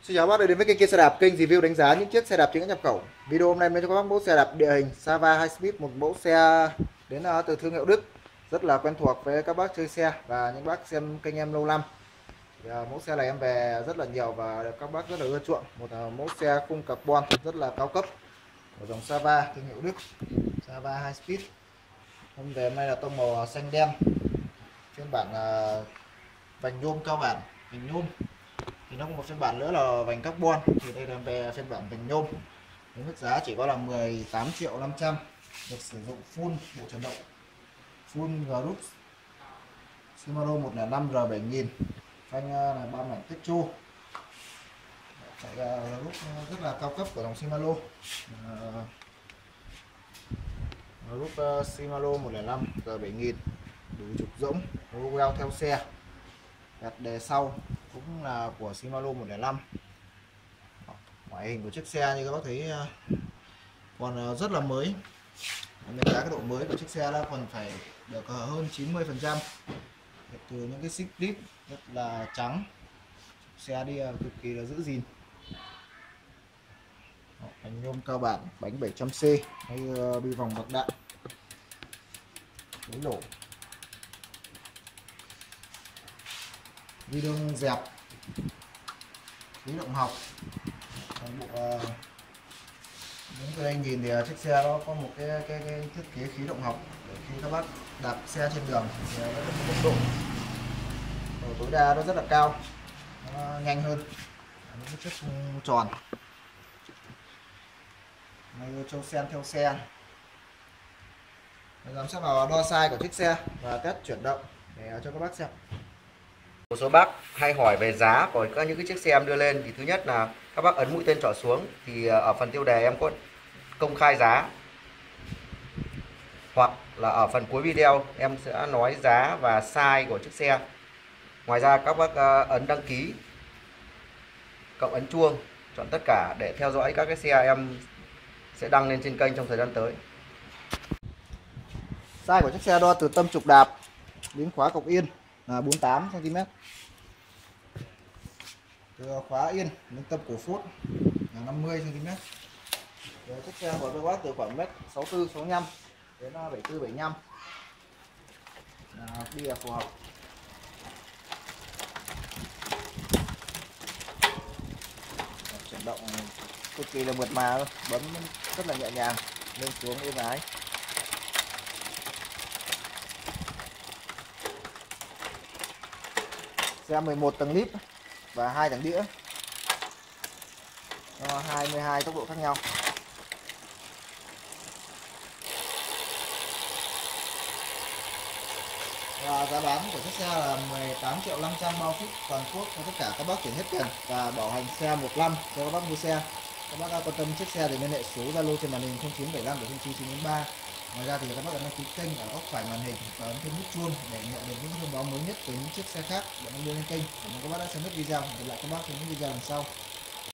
Xin chào bác đã đến với kênh Kia Xe Đạp, kênh review đánh giá những chiếc xe đạp chính hãng nhập khẩu. Video hôm nay mình cho các bác mẫu xe đạp địa hình Sava High Speed, một mẫu xe đến từ thương hiệu Đức, rất là quen thuộc với các bác chơi xe và những bác xem kênh em lâu năm. Mẫu xe này em về rất là nhiều và được các bác rất là ưa chuộng. Một mẫu xe khung carbon rất là cao cấp của dòng Sava thương hiệu Đức, Sava High Speed. Hôm về hôm nay là tông màu xanh đen, phiên bản vành nhôm cao bản, vành nhôm. Thì nó có một phiên bản nữa là vành carbon, thì đây là về phiên bản vành nhôm. Mức giá chỉ có là 18.500.000, được sử dụng full bộ chuyển động, full group Shimano 105 R7000, phanh là 3 mảnh tích chu, chạy group rất là cao cấp của dòng Shimano, group Shimano 105 R7000, đủ trục rỗng, well theo xe, gạt đề sau cũng là của Shimano 105. Ngoại hình của chiếc xe như các bác thấy còn rất là mới. Đánh giá cái độ mới của chiếc xe là còn phải được hơn 90%, từ những cái xích lip rất là trắng. Xe đi cực kỳ là giữ gìn. Bánh nhôm cao bản, bánh 700C hay bi vòng bạc đạn, lỗ vi đương dẹp, khí động học. Toàn bộ đứng từ đây nhìn thì chiếc xe nó có một cái thiết kế khí động học để khi các bác đạp xe trên đường thì nó tốc độ tối đa nó rất là cao, nó nhanh hơn những cái chiếc tròn. Này châu sen theo xe. Bây giờ sẽ vào đo size của chiếc xe và test chuyển động để cho các bác xem. Một số bác hay hỏi về giá của các những cái chiếc xe em đưa lên, thì thứ nhất là các bác ấn mũi tên trỏ xuống thì ở phần tiêu đề em có công khai giá, hoặc là ở phần cuối video em sẽ nói giá và size của chiếc xe. Ngoài ra các bác ấn đăng ký, cộng ấn chuông, chọn tất cả để theo dõi các cái xe em sẽ đăng lên trên kênh trong thời gian tới. Size của chiếc xe đo từ tâm trục đạp đến khóa cọc yên là 48 cm. Từ khóa yên đến tâm cổ phốt là 50 cm. Rồi chiếc xe của các bác từ khoảng 1m64 65 đến 74 75 đi là phù hợp. Chuyển động cực kỳ là mượt mà, bấm rất là nhẹ nhàng, lên xuống êm ái. Xe 11 tầng lip và 2 tầng đĩa, 22 tốc độ khác nhau. Và giá bán của chiếc xe là 18.500.000 bao ship toàn quốc cho tất cả các bác chuyển hết tiền và bảo hành xe 1 năm cho các bác mua xe. Các bác quan tâm chiếc xe thì liên hệ số Zalo trên màn hình 0975 709 Ngoài ra thì các bác ấn đăng ký kênh ở góc phải màn hình và ấn thêm nút chuông để nhận được những thông báo mới nhất từ những chiếc xe khác để đưa lên kênh. Cảm ơn các bác đã xem hết video. Hẹn gặp lại các bác trong những video lần sau.